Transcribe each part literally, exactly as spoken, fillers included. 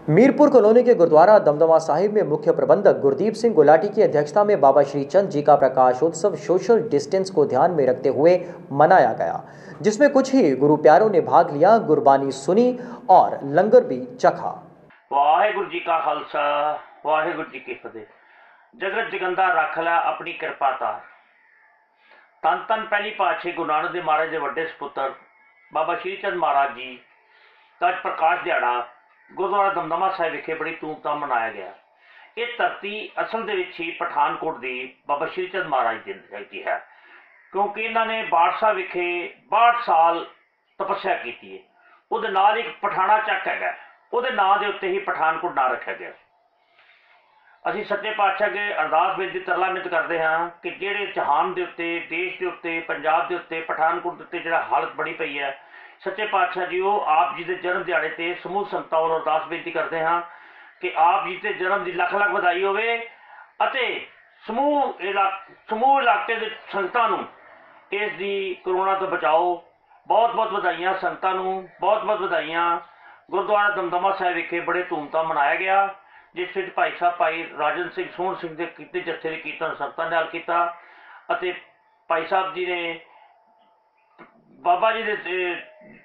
Mirpur colony के गुरुद्वारा दमदमा साहिब में मुख्य प्रबंधक गुरदीप सिंह गुलाटी की अध्यक्षता में बाबा श्री चंद जी का प्रकाशोत्सव सोशल डिस्टेंस को ध्यान में रखते हुए मनाया गया, जिसमें कुछ ही गुरु प्यारों ने भाग लिया, गुरबानी सुनी और लंगर भी चखा। वाहेगुरु जी का खालसा, वाहेगुरु जी की फतेह। जगत जगंदा रख ला अपनी कृपा तार। तन तन पहली पातशाही गुरु नानक देव महाराज के वड्डे सपुत्र बाबा श्री चंद महाराज जी का अज प्रकाश दिहाड़ा गुरुद्वारा दमदमा साहिब विखे बड़ी धूमधाम मनाया गया। ये धरती असल दे विच ही पठानकोट की बाबा श्री चंद महाराज की है, क्योंकि इन्होंने बाड़सा विखे बाहठ साल तपस्या की है। उहदे नाल एक पठाना चक है, उहदे नां दे उत्ते ही पठानकोट नां रखा गया। असीं सच्चे पातशाह के अरदास बेनती तरला मिन्नत करते हाँ कि जिहड़े जहान के उत्ते, देश के उत्ते, पंजाब के उत्ते, पठानकोट के उत्ते जिहड़ा हालत बनी पई है, सच्चे पातशाह जी वो आप जी के जन्म दिहाड़े ते समूह संगतां वल्लों अरदास बेनती करते हाँ कि आप जी के जन्म की लख लख बधाई होवे अते समूह इला समूह इलाके के संगतां नूं इस दी कोरोना तो बचाओ। बहुत बहुत बधाइयां संगतां नूं, बहुत बहुत बधाइयां। गुरुद्वारा दमदमा साहिब विखे बड़े धूमधाम मनाया गया, जिस विच भाई साहब भाई राजन सिंह सोहन सिंह के कीते जत्थे दे कीर्तन संगतां नाल कीता अते भाई साहब जी ने बाबा जी के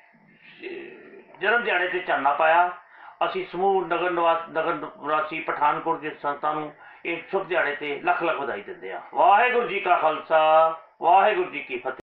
जन्म दिहाड़े ते चानना पाया। असी समूह नगर निवास नगर निवासी पठानकोट के संगतां नूं इस शुभ दिहाड़े ते लख लख बधाई दिंदे हां। वाहेगुरु जी का खालसा, वाहेगुरु जी की फतेह।